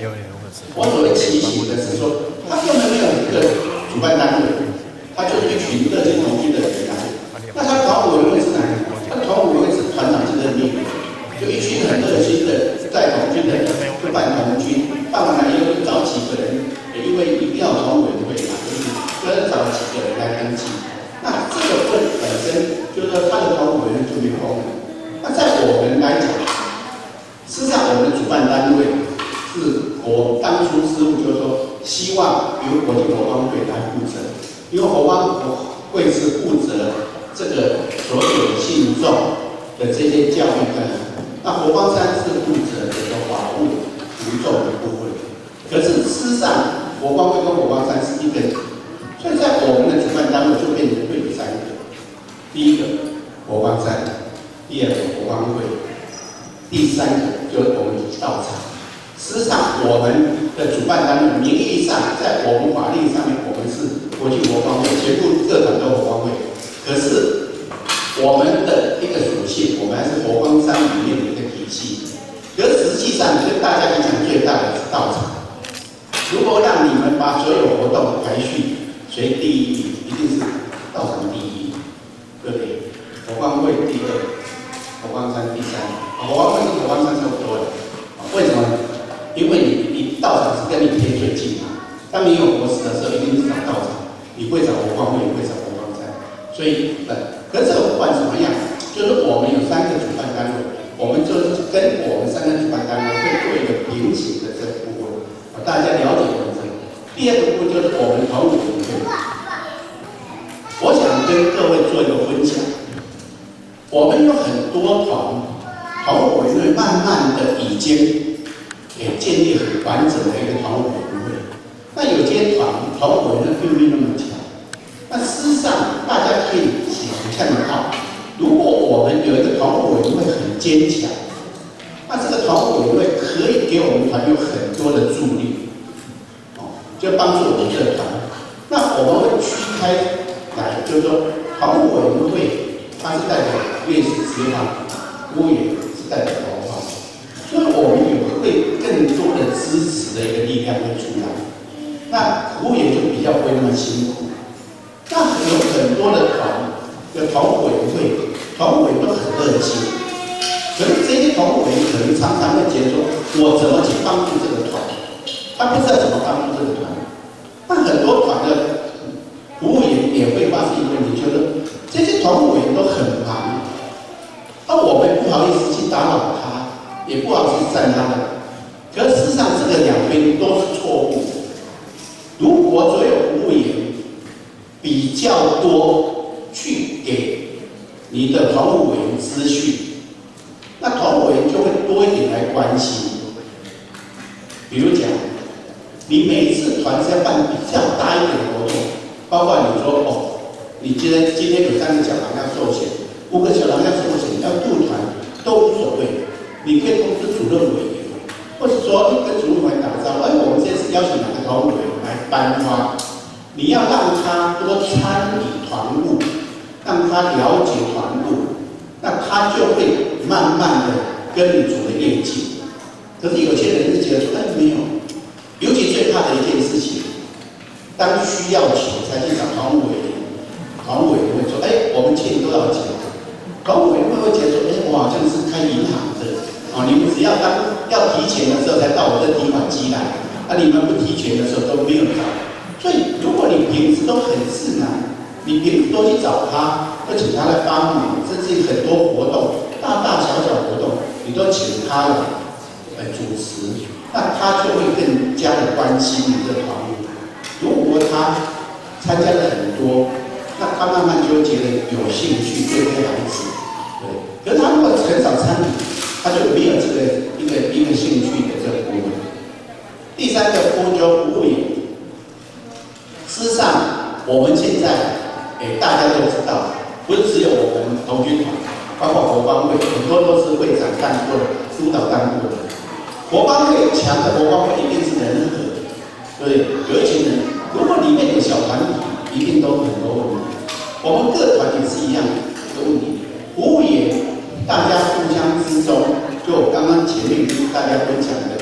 我所谓骑行的是说，他根本没有一个主办单位，他就是一群热心同军的人啊。那他团委会是哪里？他团委会是团长级的命令，就一群很热心的在同军的人就办同军，办完了以后就找几个人，因为一定要团委会嘛，就是找几个人来登记。那这个本身就是说他的团委会就没有功能。那在我们来讲，事实上我们的主办单位是我当初师傅就是说，希望由国际国光会来负责，因为国光会是负责这个所有信众的这些教育的，那国光山是负责这个保护民众的部分。可是事实上，国光会跟国光山是一个，所以在我们的主办单位就变成会有三个，第一个国光山，第二个国光会，第三个就是我们道场。事实上，我们的主办单位名义上，在我们法律上面，我们是国际国光会，全部各团都国光会。可是我们的一个属性，我们还是国光山里面的一个体系。可是实际上，跟大家影响最大的是道场。如果让你们把所有活动排序随第一名，一定是道场第一，对不对？国光会第二，国光山第三，国光会跟国光山差不多了。为什么呢？因为你道场是跟你贴最近嘛。当你有国事的时候，一定是找道场，你会找国光会，也会找国光山。所以，可是不管怎么样，就是我们有三个主办单位，我们就是跟我们三个主办单位会做一个平行的这个部分，大家了解我们这个。第二个部分就是我们团委会，我想跟各位做一个分享。我们有很多团委会慢慢的已经也建立很完整的一个团委会。那有些团委会并没那么强。那事实上，大家可以想象得到，如果我们有一个团委会很坚强，那这个团委会可以给我们团有很多的助力，就帮助我们这个团。那我们会区开来，就是说团委会它是代表烈士之化，屋也是代表文化，所以我们也会更多的支持的一个力量会出来。那服务员就比较不会那么辛苦。那有很多的团委会都很热心，可是这些团委可能常常会觉得说，我怎么去帮助这个团？他不知道怎么帮助这个团。那很多团的服务员也会发现一个问题，就是这些团委都很忙，那我们不好意思去打扰他，也不好意思占他的。可是事实上，这个两边都是错误。如果所有服务员比较多去给你的团务委员资讯，那团务委员就会多一点来关心。比如讲，你每一次团是要办比较大一点的活动，包括你说你今天有3个小郎要受险，5个小郎要受险，要入团都无所谓，你可以通知主任委员，或者说跟主任委员打招呼，我们这次邀请哪个团务委员来颁发。你要让他多参与团务，让他了解团务，那他就会慢慢的跟你组了业绩。可是有些人是觉得说，没有，尤其最怕的一件事情，当需要钱才去找团务委员，团务委员会说，我们欠多少钱？团务委员会觉得说，我好像是开银行的，你们只要要提钱的时候才到我这提款机来，你们不提钱的时候都没有找。所以，如果你平时都很自然，你平时都去找他，都请他来帮忙，甚至很多活动，大大小小活动，你都请他来主持，那他就会更加的关心你的团务。如果他参加了很多，那他慢慢就会觉得有兴趣对这孩子，对。可是他如果很少参与，他就没有这个一个兴趣的这个部分。第三个部分就服务员。事实上，我们现在大家都知道，不是只有我们童军团，包括国光会，很多都是会长干过的，督导干过的。国光会强的国光会一定是人和，对不对？有一群人，如果里面有小团体，一定都很多问题。我们各团也是一样的问题。服务员大家互相之中，就我刚刚前面跟大家分享的，就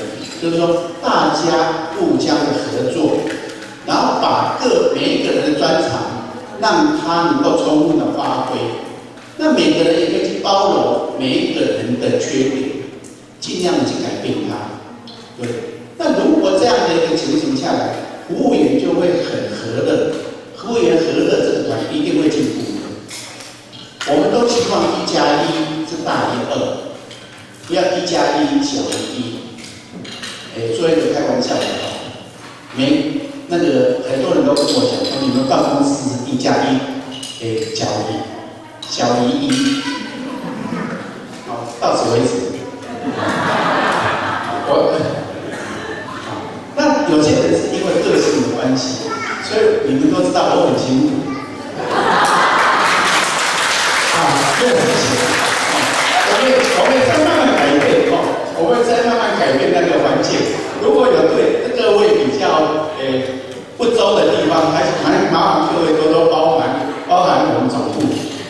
就是说大家互相的合作，然后把每一个人的专长，让他能够充分的发挥。那每个人也可以去包容每一个人的缺点，尽量的去改变他。对，那如果这样的一个情形下来，服务员就会很和乐，服务员和乐，这个团一定会进步的。我们都希望1+1是大于2，不要1+1小于1。做一个开玩笑的那个很多人都跟我讲说，你们办公室是1+1，小于1。好，到此为止。那有些人是因为个性的关系，所以你们都知道我很辛苦。这很辛苦。我们在慢慢改变我们在慢慢改变那个环境。如果有对各位比较不周的地方，还麻烦各位多多包涵我们总部。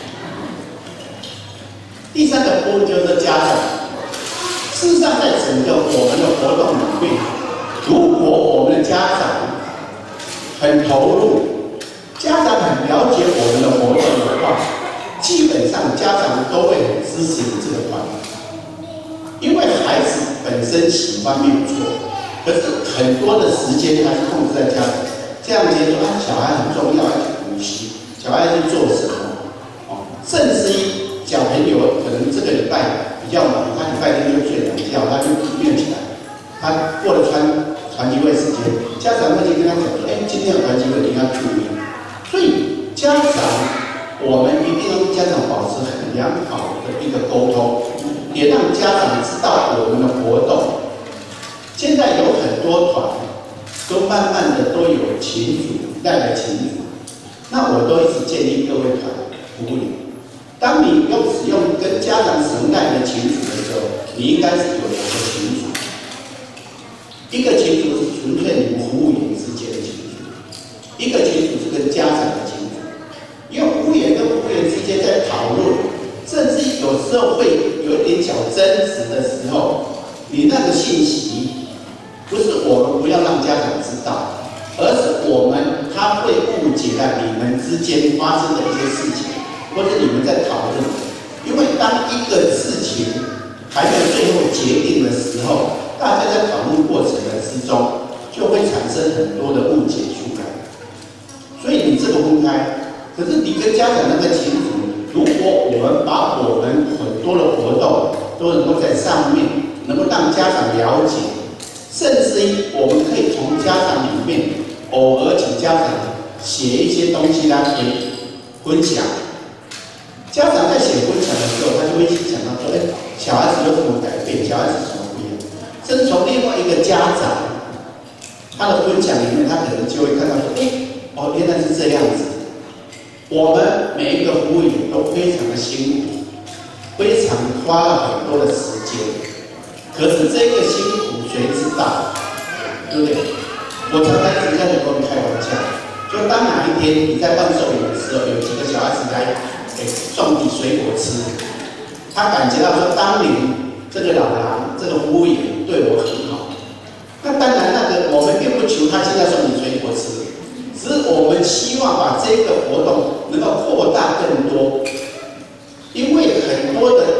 第3个部分就是家长。事实上，在整个我们的活动里面，如果我们的家长很投入，家长很了解我们的活动的话，基本上家长都会很支持你这个团，因为孩子本身喜欢没有错，可是很多的时间还是控制在家长。这样接说小孩很重要，要去补习，小孩去做什么？甚至于小朋友可能这个礼拜比较忙，他礼拜天就睡2觉，他就没有起来。他过了传集会时间，家长会去跟他讲说：“今天有传集会，你要注意。”所以家长，我们一定要跟家长保持很良好的一个沟通，也让家长知道我们的活动。现在有很多团都慢慢的都有群组，带来群组。那我都一直建议各位团服务员，当你使用跟家长使用带的群组的时候，你应该是有2个群组，一个群组是纯粹你们服务员之间的群组，一个群组是跟家长的群组。因为服务员跟服务员之间在讨论，甚至有时候会有一点小争执的时候，你那个信息不是我们不要让家长知道，而是他会误解了你们之间发生的一些事情，或者你们在讨论。因为当一个事情还没有最后决定的时候，大家在讨论过程的之中，就会产生很多的误解出来。所以你这个分开，可是你跟家长那个群组，如果我们把我们很多的活动都能够在上面，能够让家长了解，甚至于我们可以从家长里面偶尔请家长写一些东西来分享。家长在写分享的时候，他就会去想到说：“小孩子有什么改变？小孩子什么不一样？”甚至从另外一个家长他的分享里面，他可能就会看到说：“原来是这样子。”我们每一个服务员都非常的辛苦，非常花了很多的时间。可是这个辛苦谁知道？对不对？我常常一直跟很多人开玩笑，就当哪一天你在办寿礼的时候，有几个小孩子来送你水果吃，他感觉到说，当年这个老郎这个服务员对我很好。那当然，我们并不求他现在送你水果吃，只是我们希望把这个活动能够扩大更多，因为很多人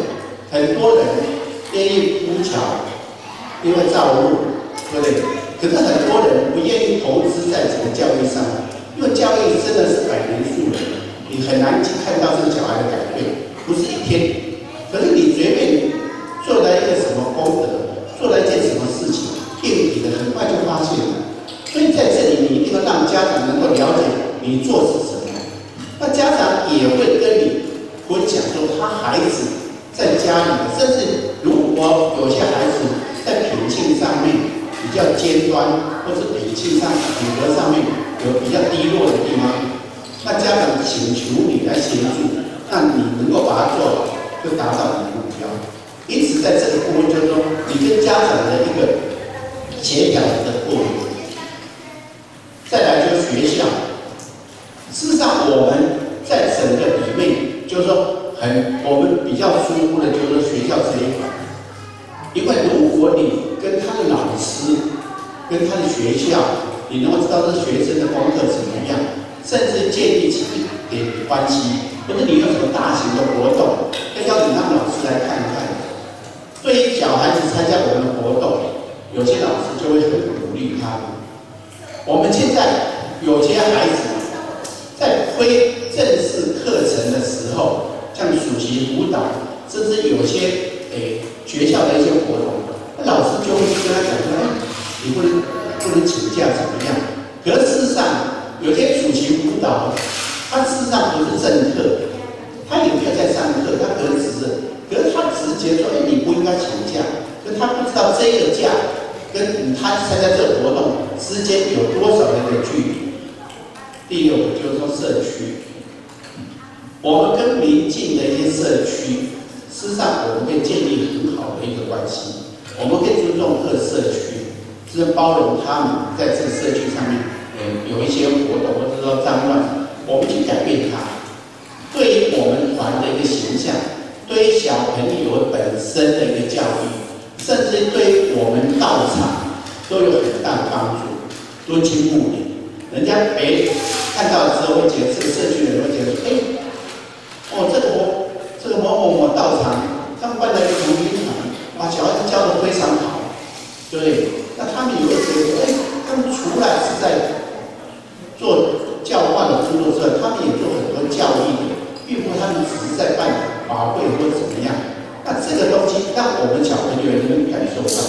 愿意扶墙，因为造路，对不对？可是很多人不愿意投资在这个教育上，因为教育真的是百年树人，你很难去看到这个小孩的改变，不是一天。可是你随便做了一个什么功德，做了一件什么事情，硬体的很快就发现了。所以在这里，你一定要让家长能够了解你做是什么。那家长也会跟你分享说，他孩子在家里，甚至如果有些孩子在品性上面比较尖端，或是品性上、品格上面有比较低落的地方，那家长请求你来协助，让你能够把它做好，就达到你的目标。因此，在这个部分就是说，你跟家长的一个协调的过程。再来就是学校，事实上我们在整个里面，就是说我们比较疏忽的就是学校这一块，因为如果你跟他的老跟他的学校，你能够知道这学生的功课怎么样，甚至建立起一点关系，或者你有什么大型的活动，要邀请他们老师来看看。对于小孩子参加我们的活动，有些老师就会很鼓励他们。我们现在有些孩子在非正式课程的时候，像暑期辅导，甚至有些学校的一些活动，那老师就会去跟他讲说：“你不能请假怎么样？”可是事实上，有些暑期辅导，它事实上不是正课，他也没有在上课，他可是他直接说：“你不应该请假。”可是他不知道这个假跟他参加这个活动之间有多少的一个距离。第六个就是说社区，我们跟邻近的一些社区，事实上我们可以建立很好的一个关系，我们可以尊重各社区，是包容他们在这个社区上面，有一些活动或者说脏乱，我们去改变它。对于我们团的一个形象，对于小朋友本身的一个教育，甚至对于我们道场都有很大的帮助。敦亲睦邻，人家看到之后会觉得，这个社区人会觉得，这个某某某道场，他们办了一个童军团，把小孩子教得非常好，对，那他们也会觉得，他们除了是在做教化的工作之外，他们也做很多教育的，并不是他们只是在办法会或者怎么样。那这个东西让我们小朋友也能感受到。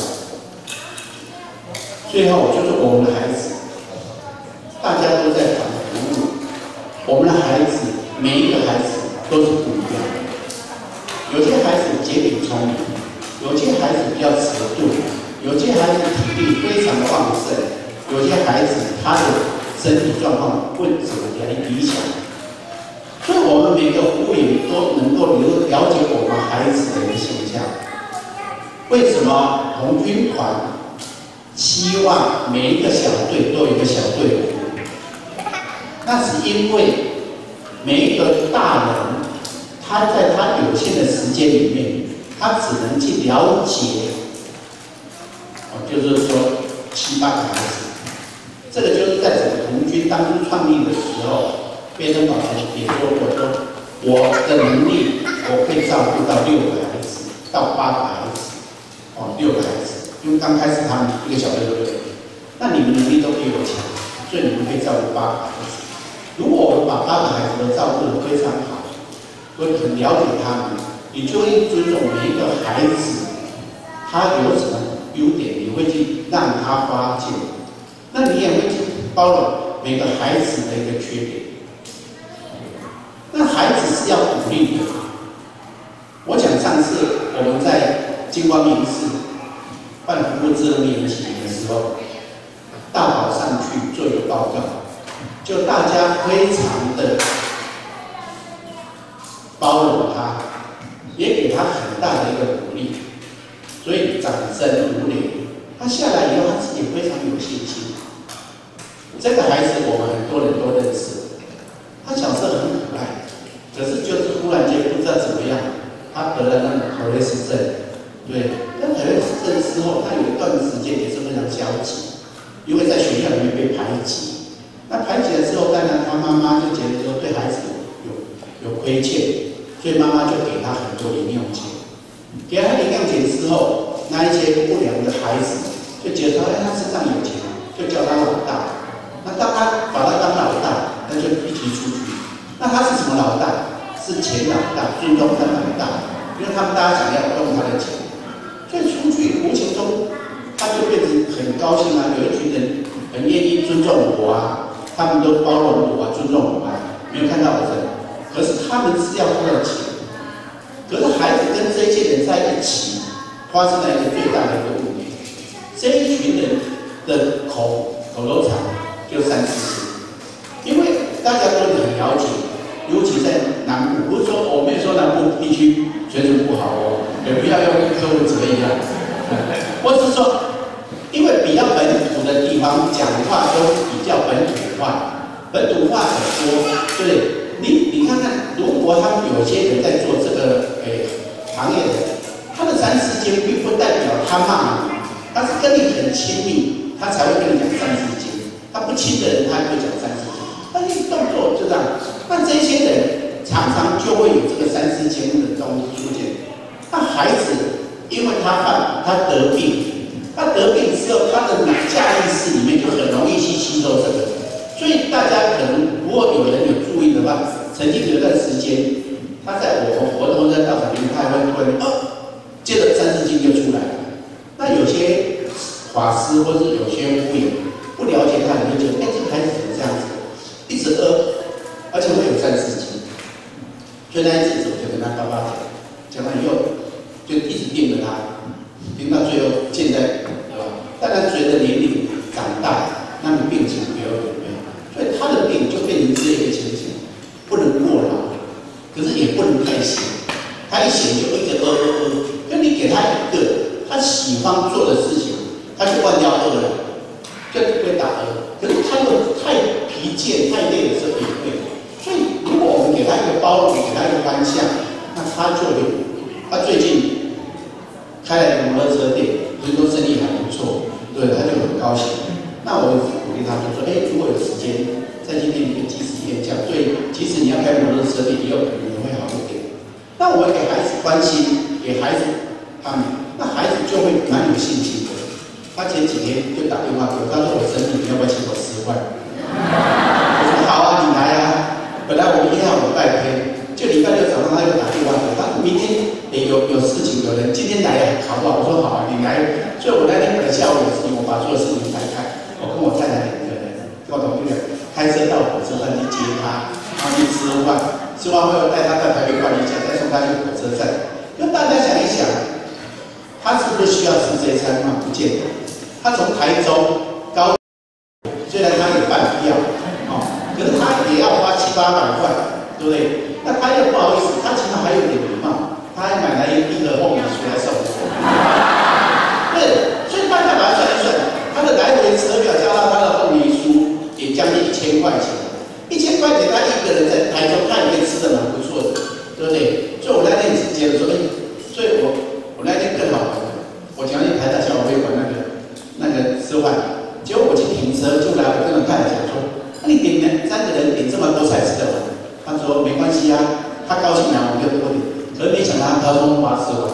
最后就是我们的孩子，大家都在团服务，我们的孩子每一个孩子都是不一样的。有些孩子结比聪明，有些孩子比较迟钝，有些孩子体力非常旺盛，有些孩子他的身体状况不怎么理想。所以我们每个服务员都能够了解我们孩子的一个现象。为什么童军团希望每一个小队都有一个小队伍？那是因为每一个大人，他在他有限的时间里面，他只能去了解，就是说7、8个孩子。这个就是在整个童军当初创立的时候，贝登堡也说过，说我的能力我可以照顾到6个孩子到8个孩子，6个孩子，因为刚开始他们一个小队都6个，那你们能力都比我强，所以你们可以照顾8个孩子。如果我们把8个孩子都照顾得非常好，会很了解他们，你就会尊重每一个孩子，他有什么优点，你会去让他发现，那你也会去包容每个孩子的一个缺点。那孩子是要鼓励的。我讲上次我们在金光明寺办服务自热年期的时候，大宝上去做一个报告，就大家非常的包容他，也给他很大的一个鼓励，所以掌声如雷。他下来以后，他自己非常有信心。这个孩子我们很多人都认识，他小时候很可爱，可是就是忽然间不知道怎么样，他得了那个特雷氏症。对，那特雷氏症之后，他有一段时间也是非常消极，因为在学校里面被排挤。那排挤了之后，当然他妈妈就觉得说对孩子有亏欠，所以妈妈就给他很多零用钱。给他零用钱之后，那一些不良的孩子就觉得他身上有钱，就叫他老大。那当他把他当老大，那就一起出去。那他是什么老大？是钱老大，尊重他老大，因为他们大家想要用他的钱，所以出去无形中他就变成很高兴啊。有一群人很愿意尊重我啊，他们都包容我啊，尊重我啊，没有看到我这，可是他们是要他的钱。可是孩子跟这些人在一起，发生了一个最大的一个问题，这一群人的口头禅就3、4次，因为大家都很了解，尤其在南部，不是说我没有说南部地区水准不好哦，也不要用柯文哲一样，我只是说，因为比较本土的地方讲话都比较本土化，本土化很多，对。你看看，如果他们有些人在做这个行业的，他的3、4间并不代表他骂你，他是跟你很亲密， 他才会跟你讲三字经。他不亲的人，他不会讲三字经。但是动作就这样。那这些人常常就会有这个三字经的东西出现。那孩子，因为他得病，他得病之后，他的下意识里面就很容易去吸收这个。所以大家可能如果有人有注意的话，曾经有一段时间，他在我们活动在道场里面，他会突然接着三字经就出来了。那有些法师或是有些牧友不了解他，你就觉得，这个孩子怎么这样子，一直而且会有三字经。所以那一阵子我就跟他爸爸讲完以后，就一直盯着他，盯到最后现在，对吧？当然随着年龄长大，那个病情越来越严重，所以他的病就变成这个情形，不能过劳，可是也不能太闲。他一闲就一直就你给他一个他喜欢做的事情，他就忘掉了，就会打可是他又太疲倦、太累的时候也会。所以，如果我们给他一个包容，给他一个方向，那他就会。他最近开了一个摩托车店，所以说生意还不错，对，他就很高兴。那我鼓励他，就说：如果有时间，再去练一个即时演讲，对，即使你要开摩托车店，也有可能会好一点。那我们给孩子关心，给孩子那孩子就会蛮有信心的。他前几天就打电话给我，他说：我生日，你要不要请我吃饭？我说：好啊，你来啊。本来我们1号礼拜天，就礼拜6早上他又打电话给我，他说明天有事情，有人今天来好不好？我说好啊，你来。所以我那天本来下午有事情，我把所有事情排开，我跟我太太2个人，跟我同学开车到火车站去接他，然后去吃饭，吃完后带他到台北逛一下，再送他去火车站。那大家想一想，他是不是需要吃这一餐饭？不见得。他从台中高，虽然他有办票，可是他也要花700-800块，对不对？那他又不好意思，他起码还有点礼貌，他还买来一盒凤梨酥来送我。对，所以大家把它算一算，他的来回车票加上他的凤梨酥，也将近1000块钱。1000块钱，他一个人在台中，他也可以吃得蛮不错的，对不对？所以我那天直接说，所以我那天更好玩了。我讲去台大小会馆那个吃饭，结果我去停车，就来我跟我太太讲说。你3个人点这么多菜吃得完？他说没关系啊，他高兴了我就多点。可是没想到他高中花吃完。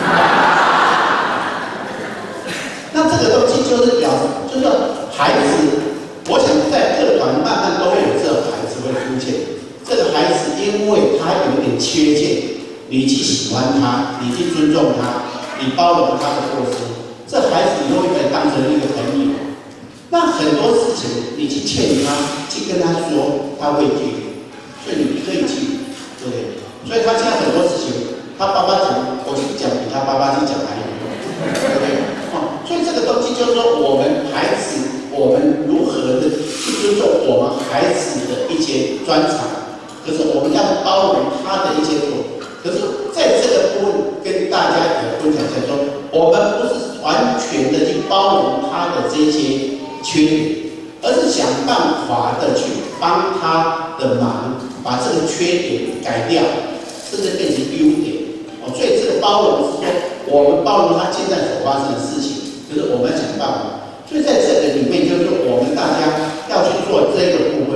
那这个东西就是就是孩子，我想在各团慢慢都会有这个孩子会出现。这个孩子因为他有点缺陷，你去喜欢他，你去尊重他，你包容他的过失，这孩子以后会被当成一个朋友。那很多事情你去劝他，去跟他说，他会听，所以你可以去，对不对？所以他现在很多事情，他爸爸讲，我去讲比他爸爸去讲还有用，对不对？所以这个东西就是说，我们孩子，我们如何的去尊重我们孩子的一些专长，可是我们要包容他的一些错。可是在这个部分跟大家有分享在说，我们不是完全的去包容他的这些缺点，而是想办法的去帮他的忙，把这个缺点改掉，甚至变成优点。所以这个包容是说，我们包容他现在所发生的事情，可是我们要想办法。所以在这个里面，就是说我们大家要去做这个部分。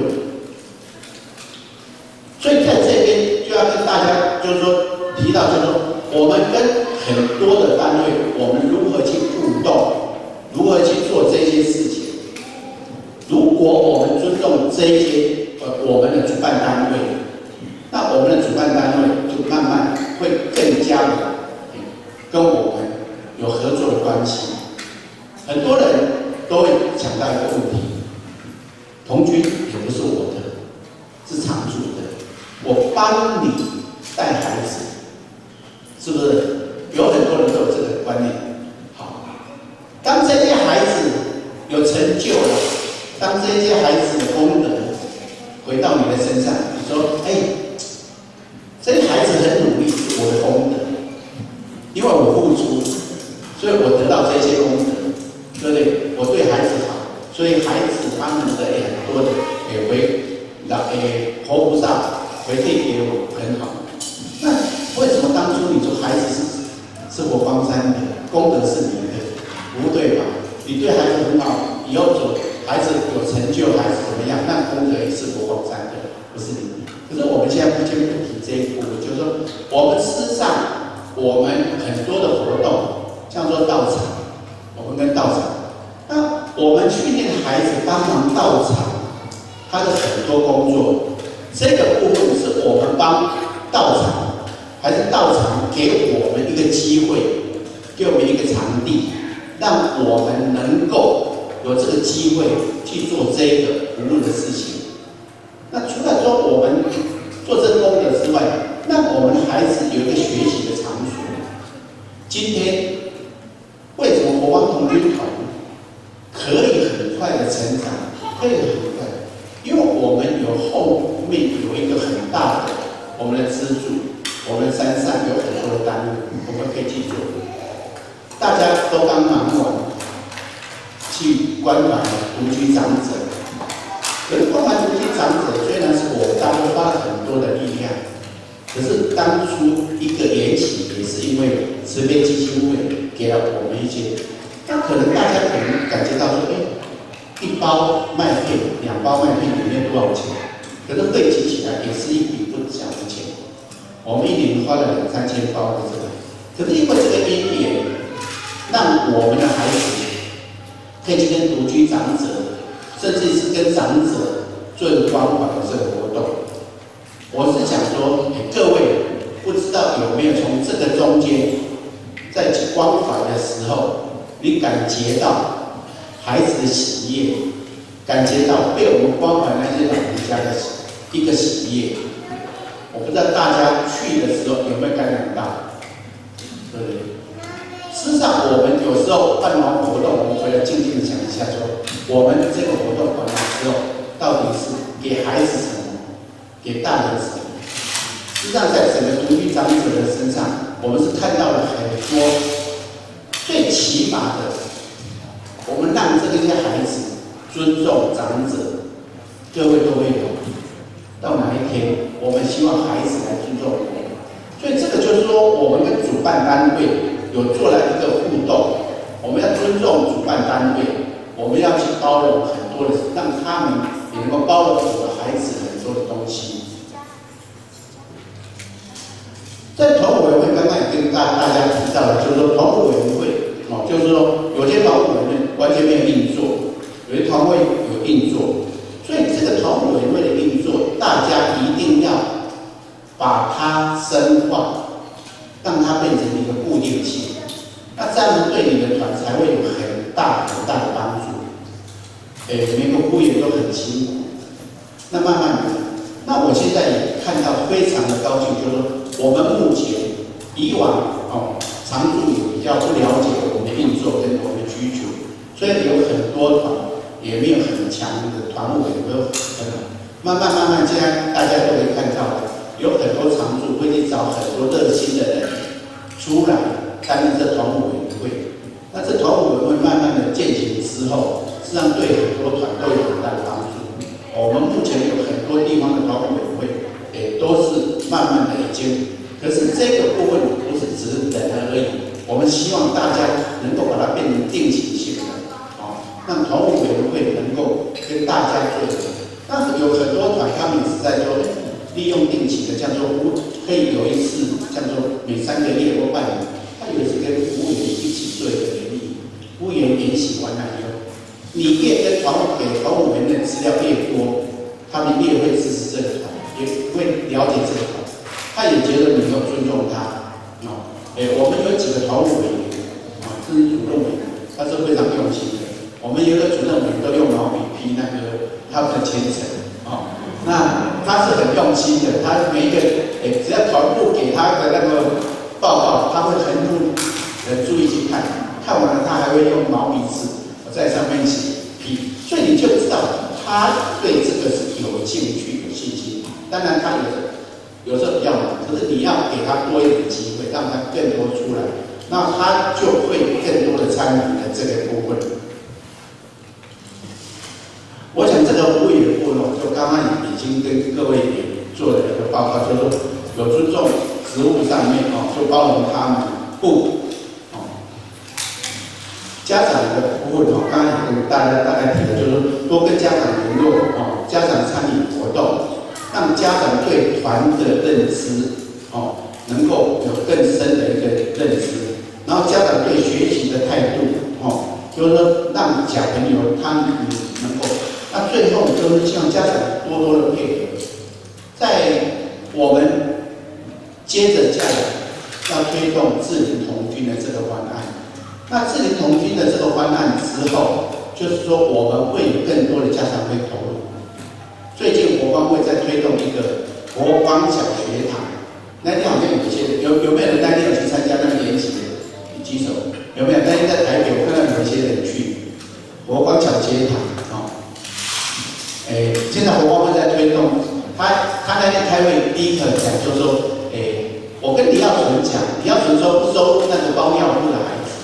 所以在这边就要跟大家就是说提到，就是说我们跟很多的单位，我们如何去互动，如何去做这些事情。如果我们尊重这一些我们的主办单位，那我们的主办单位就慢慢会更加的跟我们有合作的关系。很多人都会想到一个问题：童军也不是我的，是场主的，我帮你带孩子，是不是？有很多人都有这个观念。好，当这些孩子有成就了。当这些孩子的功德回到你的身上，你说：“这些孩子很努力，是我的功德，因为我付出，所以我得到这些功德，对不对？我对孩子好，所以孩子他们的很多的活菩萨回馈给我很好。那为什么当初你说孩子是活光山的，功德是你的，不对吧？你对孩子子很好，以后孩子有成就，孩子怎么样，那功德一事不空三的，不是你。可是我们现在先不提这一部分，就是说，我们事实上，我们很多的活动，像说道场，我们跟道场，那我们训练孩子帮忙道场，他的很多工作，这个部分是我们帮道场，还是道场给我们一个机会，给我们一个场地，让我们能够有这个机会去做这个服务的事情。那除了说我们做这个功德之外，让我们孩子有一个学习的场所。今天为什么佛光童军团可以很快的成长，可以很快？因为我们有后面有一个很大的我们的资助，我们山上有很多的单位，我们可以去做。大家都刚忙完，去关怀独居长者。可是关怀独居长者虽然是我们大家花了很多的力量，可是当初一个缘起也是因为慈悲基金会给了我们一些，那可能大家可能感觉到说，一包麦片、2包麦片里面多少钱？可是汇集起来也是一笔不小的钱。我们一年花了2、3千包的这个，可是因为这个因缘，让我们的孩子可以去跟独居长者，甚至是跟长者做关怀的这个活动。我是想说，各位不知道有没有从这个中间，在关怀的时候，你感觉到孩子的喜悦，感觉到被我们关怀那些老人家的一个喜悦。我不知道大家去的时候有没有感染到，对不对？事实上，我们有时候办完活动，我们回来静静的想一下说，我们这个活动完了之后，到底是给孩子什么，给大人什么？实际上，在整个独居长者的身上，我们是看到了很多最起码的，我们让这些孩子尊重长者，各位都会有。到哪一天，我们希望孩子来尊重我们，所以这个就是说，我们跟主办单位有做了一个互动，我们要尊重主办单位，我们要去包容很多的，让他们也能够包容我的孩子很多的东西。在团委会刚刚也跟大家提到了，就是说团委会就是说有些团委会完全没有运作，有些团委有运作，所以这个团委会的运作，大家一定要把它深化，让它变成一个固定性。那这样子对你的团才会有很大很大的帮助。每个会员都很辛苦，那慢慢的，那我现在也看到非常的高兴，就是说我们目前以往常驻也比较不了解我们的运作跟我们的需求，所以有很多团也没有很强的团委都慢慢，现在大家都可以看到，有很多常驻会去找很多热心的人出来担任这团委员会。那这团委员会慢慢的践行之后，实际上对很多团都有很大的帮助。我们目前有很多地方的团委员会，都是慢慢的已经，可是这个部分不是只是人而已，我们希望大家能够把它变成定期性的，让团委员会能够跟大家做。那有很多团他们也是在说，利用定期的，像说可以有一次，像说每3个月或半年，他有一次跟服务员一起做一个联谊，服务员研习完了以后，你越跟团委员的资料越多，他们越会支持这个团，也会了解这个团，他也觉得你要尊重他。我们有几个团委员甚至主任委员，他是非常用心的。我们有的主任委员都用毛笔批那个他们的前程，那他是很用心的，他每一个只要团部给他的那个报告，他会很注意去看，看完了他还会用毛笔字在上面写批，所以你就知道他对这个是有兴趣、有信心。当然他有时候比较忙，可是你要给他多一点机会，让他更多出来，那他就会更多的参与的这个部分。我想这个服务员部呢，就刚刚已经跟各位也做了一个报告，就是说有尊重职务上面就包容他们家长的部分刚刚也跟跟大家提的，就是说多跟家长联络哦，家长参与活动，让家长对团的认知哦，能够有更深的一个认知，然后家长对学习的态度哦，就是说让小朋友他能够，那最后就是希望家长多多的配合，在我们接着下来要推动智龄童军的这个方案。那智龄童军的这个方案之后，就是说我们会有更多的家长会投入。最近国光会在推动一个国光小学堂，那天好像有没有人那天有去参加那个研习的举手？有没有？那天在台北我看到有一些人去国光小学堂哦。现在国光会在推动，他那天开会第一个讲就是说，我跟李耀纯讲，李耀纯说不收那个包尿布的孩子。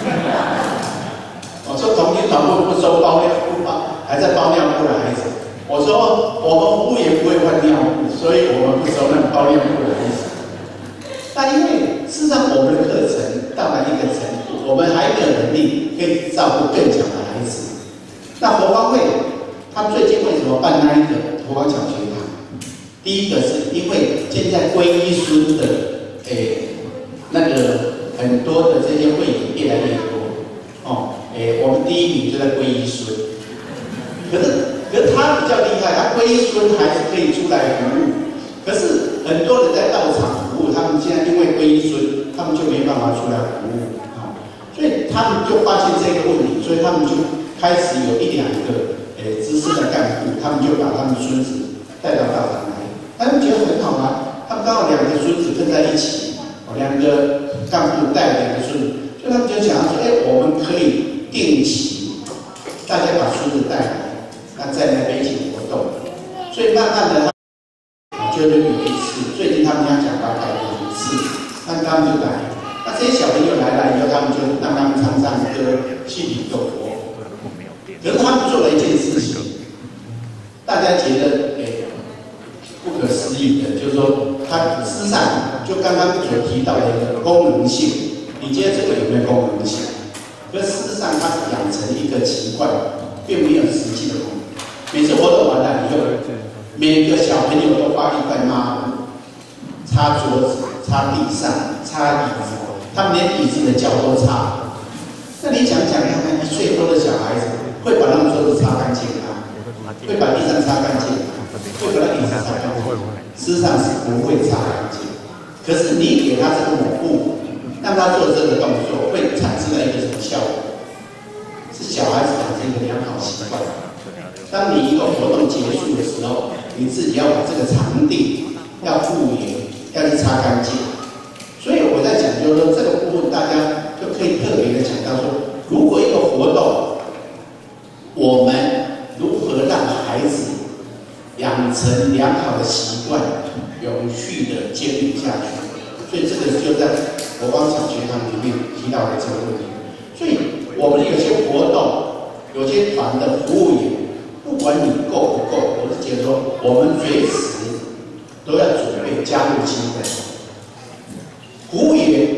我说童军团部不收包尿布，还在包尿布的孩子。我说我们服务员不会换尿布，所以我们不收那个包尿布的孩子。那因为事实上我们的课程到了一个程度，我们还没有能力可以照顾更强的孩子。那国光会他最近为什么办那一个国光小学堂？第一个是因为现在皈依孙的那个很多的这些会员越来越多哦，我们第一名就在皈依孙，可是他比较厉害，他皈依孙还是可以出来服务，可是很多人在道场服务，他们现在因为皈依孙，他们就没办法出来服务啊，所以他们就发现这个问题，所以他们就开始有一两个资深的干部，他们就把他们孙子带到道场来，他们觉得很好啊，他们刚好两个孙子跟在一起，两个干部带两个孙子，所以他们就想说，我们可以定期大家把孙子带来，那在那边一起活动，所以慢慢的就是有一次，最近他们家讲把它改成一次，那他们就来，那这些小朋友来了以后，他们就让他们唱唱歌，戏里走活。可是他们做了一件事情，大家觉得不可思议的，就是说他事实上就刚刚所提到的一个功能性，你觉得这个有没有功能性？可事实上它是养成一个习惯，并没有实际的功能。每次活动完了以后，每个小朋友都发一块抹布，擦桌子、擦地上、擦椅子，他们连椅子的脚都擦。那你想想看看，1岁多的小孩子会把他们桌子擦干净吗？会把地上擦干净吗？会把椅子擦干净吗？事实上是不会擦干净。可是你给他这个抹布，让他做这个动作，会产生了一个什么效果？是小孩子养成一个良好习惯。当你一个活动结束的时候，你自己要把这个场地要复原，要去擦干净。所以我在讲，就是说这个部分大家就可以特别的讲到说，如果一个活动，我们如何让孩子养成良好的习惯，永续的坚持下去。所以这个就在国光小学堂里面提到的这个问题。所以我们有些活动，有些团的服务员。不管你够不够，我是觉得说，我们随时都要准备加入新的服务员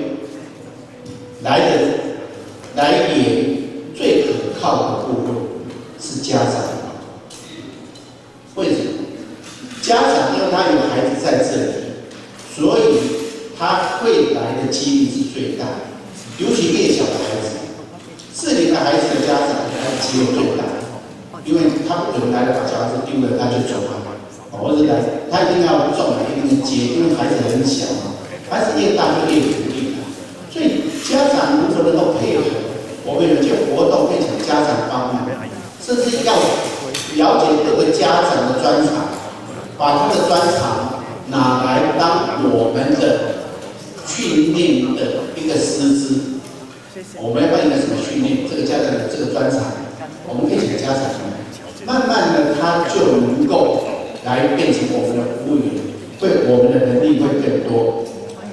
来源最可靠的部分是家长。为什么？家长因为他有孩子在这里，所以他会来的几率是最大的。尤其越小的孩子，40的孩子的家长，他的机会最大。因为他不可能来了把小孩子丢了他就走了，或者来他一定要重来，一定要接，因为孩子很小嘛，孩子越大就越独立。所以家长如果能够配合，我们有些活动可以请家长帮忙，甚至要了解各个家长的专长，把他的专长拿来当我们的训练的一个师资。我们要办一个什么训练？这个家长的这个专长，我们可以请家长。慢慢的，他就能够来变成我们的服务员，我们的能力会更多。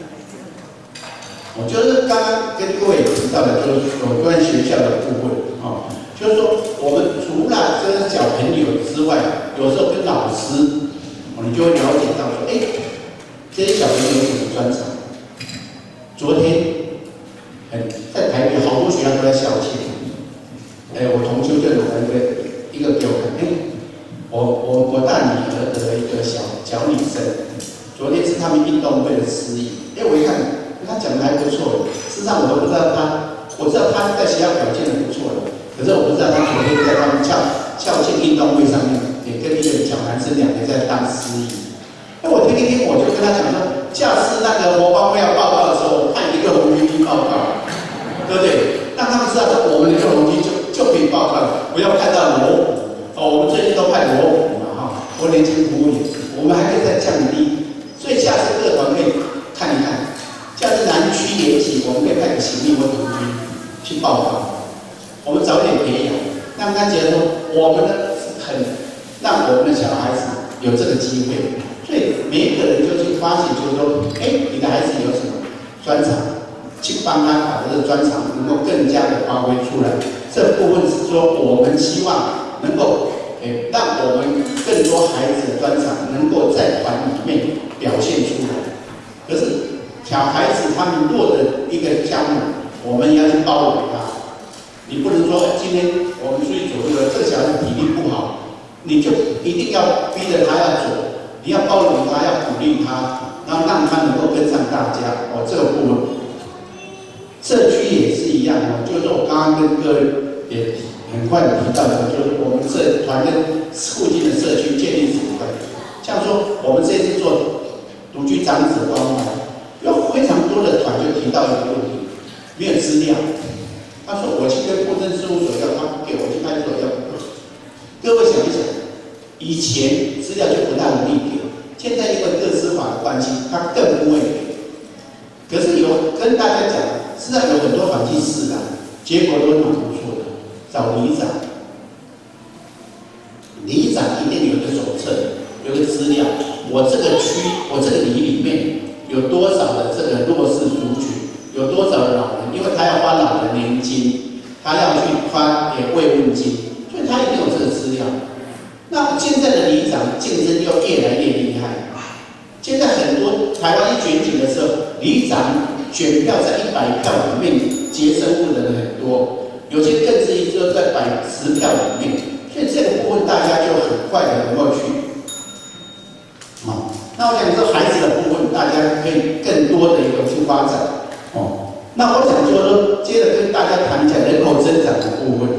我觉得刚刚跟各位提到的，就是有关学校的部分啊，就是说我们除了跟小朋友之外，有时候跟老师，你就会了解到说，这些小朋友有什么专长？昨天，在台北好多学校都在校庆，我同修就传一个给我看，我大女儿的一个小女生，昨天是他们运动会的司仪，我一看他讲的还不错，事实上我都不知道我知道他在学校表现的不错的，可是我不知道他昨天在他们校庆运动会上面也跟一个小男生两个在当司仪。我听一听，我就跟他讲说，下次那个活动会要报告的时候，派一个红军去报告，对不对？让他们知道说我们的六红军就可以报告了，不要看到锣鼓。我们最近都派锣鼓嘛，我年轻服务员，我们还可以再降低。所以下次各团可以看一看，下次南区联席，我们可以派个行李或统军去报告，我们早点培养，让他觉得说我们的让我们的小孩子有这个机会。所以每一个人就去发现，就是说，你的孩子有什么专长，去帮他把这个专长能够更加的发挥出来。这部分是说，我们希望能够，让我们更多孩子的专长能够在团里面表现出来。可是小孩子他们弱的一个项目，我们要去包容他。你不能说今天我们出去走路了，这个小孩子体力不好，你就一定要逼着他要走。你要包容他，要鼓励他，然后让他能够跟上大家。这个部分，社区也是一样就是说我刚刚跟各位也很快的提到的，就是我们社团跟附近的社区建立什么关系？像说我们这次做独居长者关怀，有非常多的团就提到一个问题，没有资料。他说我去跟户政事务所要，他不给我去派出所要。各位想一想。以前资料就不大容易给，现在因为个资法的关系，它更不会给。可是有跟大家讲，实际上有很多反击式的，结果都蛮不错的。找里长，里长一定有个手册，有个资料。我这个区，我这个里面有多少的这个弱势族群，有多少的老人，因为他要发老人年金，他要去发慰问金，所以他一定有这个资料。那现在的里长竞争又越来越厉害。现在很多台湾一选举的时候，里长选票在100票里面结生物的人很多，有些更至于说在10票里面，所以这个部分大家就很快的能够去。那我想说孩子的部分，大家可以更多的一个去发展。那我想说，接着跟大家谈一下人口增长的部分。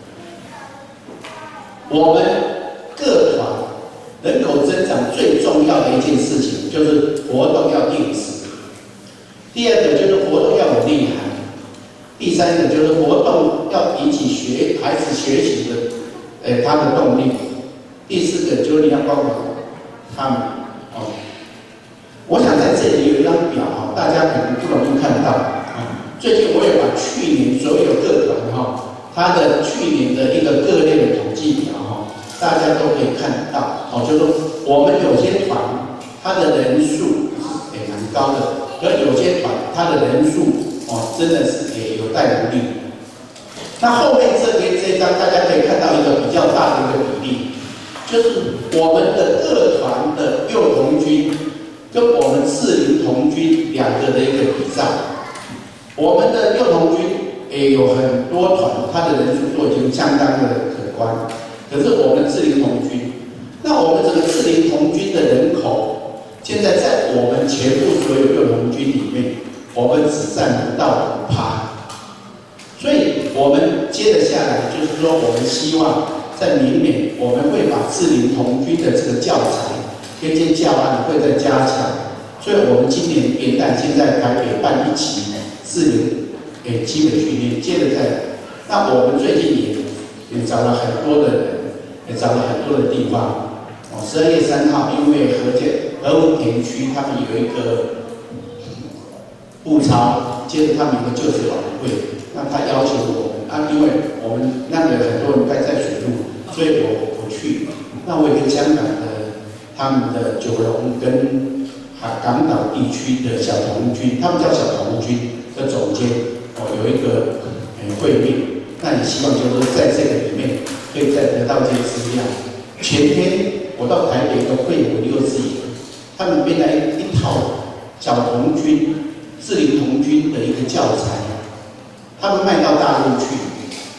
我们各团人口增长最重要的一件事情，就是活动要定时。第二个就是活动要有内涵。第三个就是活动要引起孩子学习的，他的动力。第四个就是你要关怀他们。我想在这里有一张表大家可能不容易看到。最近我也把去年所有各团它的去年的一个各类的统计表大家都可以看到。就是说我们有些团它的人数是蛮高的，而有些团它的人数真的是有待努力。那后面这一张大家可以看到一个比较大的一个比例，就是我们的各团的幼童军跟我们适龄童军两个的一个比照。我们的幼童军也有很多团，它的人数都已经相当的可观。可是我们适龄童军，那我们这个适龄童军的人口，现在在我们全部所有幼童军里面，我们只占不到5%。所以我们接着下来就是说，我们希望在明年我们会把适龄童军的这个教材跟这些教案会再加强。所以我们今年元旦先在台北办1期适龄基本训练，接着再。那我们最近也找了很多的人，也找了很多的地方。12月3号，因为和文田区他们有一个步操，接着他们有个就职晚会，那他要求我们因为我们那个很多人在水路，所以我去。那我也跟香港的他们的九龙跟港岛地区的小童军，他们叫小童军的总监有一个会面。那也希望就是在这个里面可以再得到这些资料。前天我到台北一个惠文幼稚园，他们编了一套小童军、适龄童军的一个教材，他们卖到大陆去，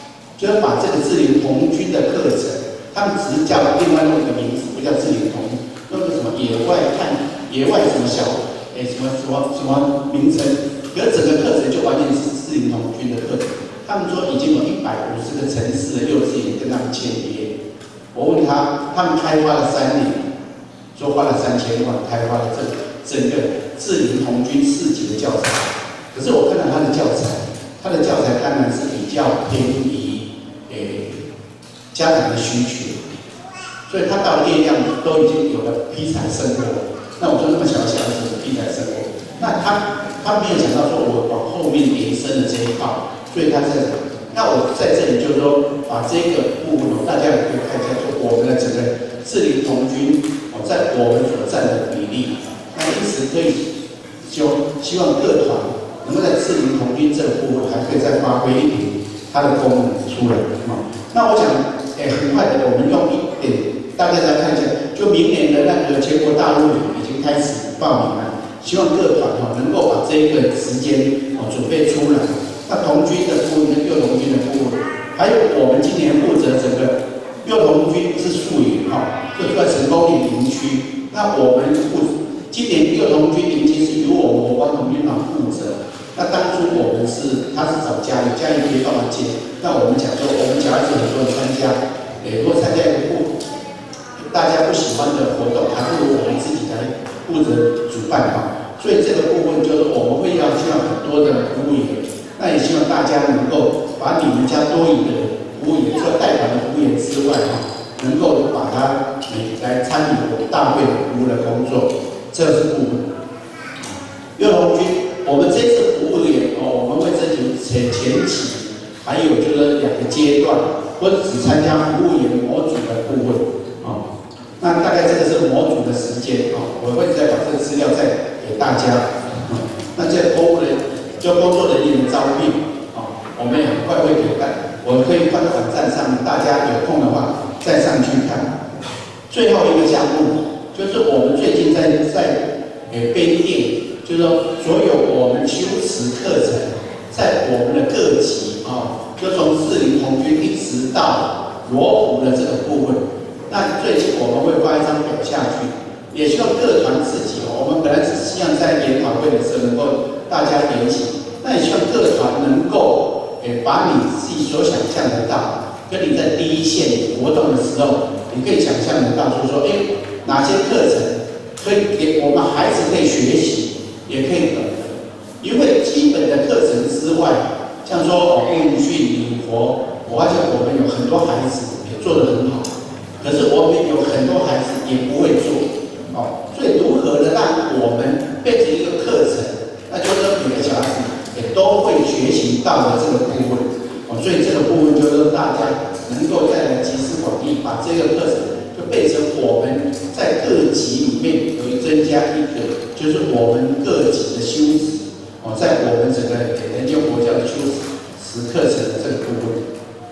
就是把这个志玲童军的课程，他们只是叫另外弄一个名字，不叫志玲童军，弄个什么野外什么什么名称，可是整个课程就完全是志玲童军的课程。他们说已经有150个城市的幼稚园跟他们签约。我问他们开发了3年，说花了3000万开发了整个志玲童军4级的教材。可是我看到他的教材当然是比较偏于家长的需求，所以他到列量都已经有了批材生活。那我说那么小的小孩子的批材生活，那他没有想到说我往后面延伸的这一套。所以他在讲，那我在这里就是说，把这个部分大家也可以看一下，说我们的整个志玲童军在我们所占的比例，那因此可以就希望各团能够在志玲童军这个部分还可以再发挥一点它的功能出来。那我想，很快的，我们用一点，大家来看一下，就明年的那个全国大陆已经开始报名了，希望各团能够把这个时间准备出来。那童军的部分跟幼童军的部分，还有我们今年负责整个幼童军是宿营就在成功岭营区。那我们今年幼童军营区是由我们国光童军团负责。那当初他是找嘉义可以帮忙接。那我们讲说，我们小孩子很多人参加，如果参加一个大家不喜欢的活动，还不如我们自己来负责主办所以这个部分就是我们会要需要很多的服务员。那也希望大家能够把你们家多余的服务员，除了带团的服务员之外能够把它来参与我们大会的服务的工作，这是部分。幼童军，我们这次服务员我们会征求前期，还有就是2个阶段，或者只参加服务员模组的部分那大概这个是模组的时间我会再把这个资料再给大家那这个服务人。就工作人员的招聘我们也很快会给我可以放在网站上面，大家有空的话再上去看。最后一个项目就是我们最近在编列，就是说所有我们修持课程，在我们的各级就从志玲童军一直到罗浮的这个部分。那最近我们会发一张表下去，也希望各团自己我们本来是希望在研讨会的时候能够大家联系，那也希望各团能够把你自己所想象得到，跟你在第一线活动的时候，你可以想象得到，就是说，哪些课程可以给我们孩子可以学习，也可以懂得。因为基本的课程之外，像说运训、礼佛，我发现我们有很多孩子也做得很好，可是我们有很多孩子也不会做所以如何的让我们变成一个课程，那就是说每个小孩子也都会学习到的这个部分所以这个部分就是大家能够再来集思广益，把这个课程就变成我们在各级里面有增加一个，就是我们各级的修持在我们整个人间佛教的修持课程的这个部分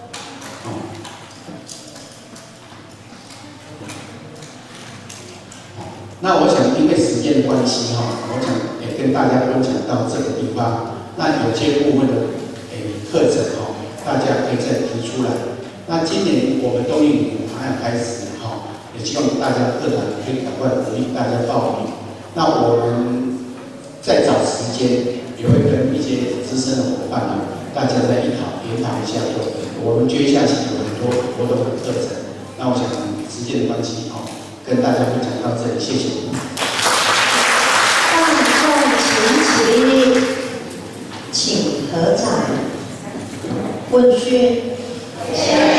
那我想，因为时间的关系我想也跟大家分享到这个地方。那有些部分的课程大家可以再提出来。那今年我们冬令营马上开始也希望大家各团可以赶快鼓励大家报名。那我们再找时间，也会跟一些资深的伙伴大家再研讨一下，我们接下去有很多活动的课程。那我想时间的关系跟大家分享到这里，谢谢。 放众齐齐，请合掌。问讯。